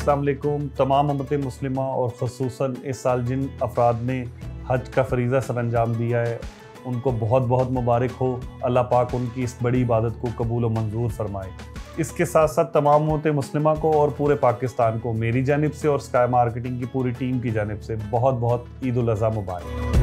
अस्सलाम वालेकुम। तमाम उम्मत मुस्लिमा और ख़ुसूसन इस साल जिन अफराद ने हज का फ़रीज़ा सर अंजाम दिया है उनको बहुत बहुत मुबारक हो। अल्लाह पाक उनकी इस बड़ी इबादत को कबूल व मंजूर फरमाए। इसके साथ साथ तमाम उम्मत मुस्लिमा को और पूरे पाकिस्तान को मेरी जानिब से और स्काई मार्केटिंग की पूरी टीम की जानिब से बहुत बहुत ईद उल अज़हा मुबारक।